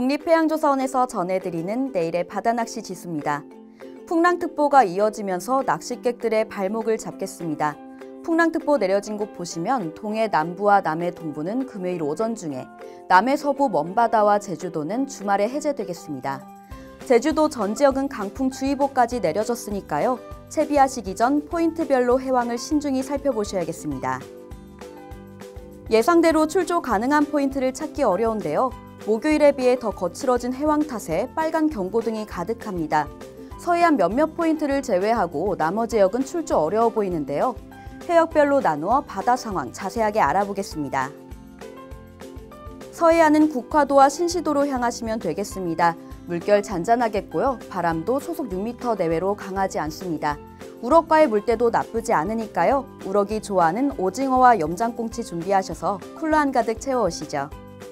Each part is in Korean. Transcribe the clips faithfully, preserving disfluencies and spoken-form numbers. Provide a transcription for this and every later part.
국립해양조사원에서 전해드리는 내일의 바다낚시 지수입니다. 풍랑특보가 이어지면서 낚시객들의 발목을 잡겠습니다. 풍랑특보 내려진 곳 보시면 동해 남부와 남해 동부는 금요일 오전 중에, 남해 서부 먼바다와 제주도는 주말에 해제되겠습니다. 제주도 전 지역은 강풍주의보까지 내려졌으니까요. 채비하시기 전 포인트별로 해왕을 신중히 살펴보셔야겠습니다. 예상대로 출조 가능한 포인트를 찾기 어려운데요. 목요일에 비해 더 거칠어진 해왕 탓에 빨간 경고등이 가득합니다. 서해안 몇몇 포인트를 제외하고 나머지 지역은 출조 어려워 보이는데요. 해역별로 나누어 바다 상황 자세하게 알아보겠습니다. 서해안은 국화도와 신시도로 향하시면 되겠습니다. 물결 잔잔하겠고요. 바람도 소속 육 미터 내외로 강하지 않습니다. 우럭과의 물때도 나쁘지 않으니까요. 우럭이 좋아하는 오징어와 염장꽁치 준비하셔서 쿨러 한가득 채워오시죠.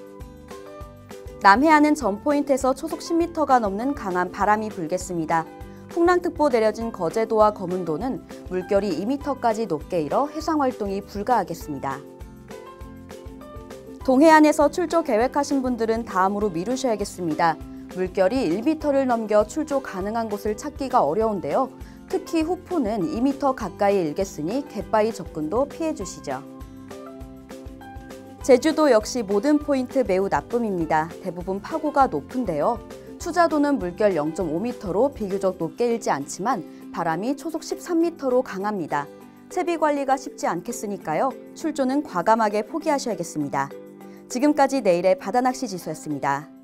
남해안은 전 포인트에서 초속 십 미터가 넘는 강한 바람이 불겠습니다. 풍랑특보 내려진 거제도와 거문도는 물결이 이 미터까지 높게 일어 해상활동이 불가하겠습니다. 동해안에서 출조 계획하신 분들은 다음으로 미루셔야겠습니다. 물결이 일 미터를 넘겨 출조 가능한 곳을 찾기가 어려운데요. 특히 후포는 이 미터 가까이 일겠으니 갯바위 접근도 피해주시죠. 제주도 역시 모든 포인트 매우 나쁨입니다. 대부분 파고가 높은데요. 투자도는 물결 영 점 오 미터로 비교적 높게 일지 않지만 바람이 초속 십삼 미터로 강합니다. 채비 관리가 쉽지 않겠으니까요. 출조는 과감하게 포기하셔야겠습니다. 지금까지 내일의 바다낚시 지수였습니다.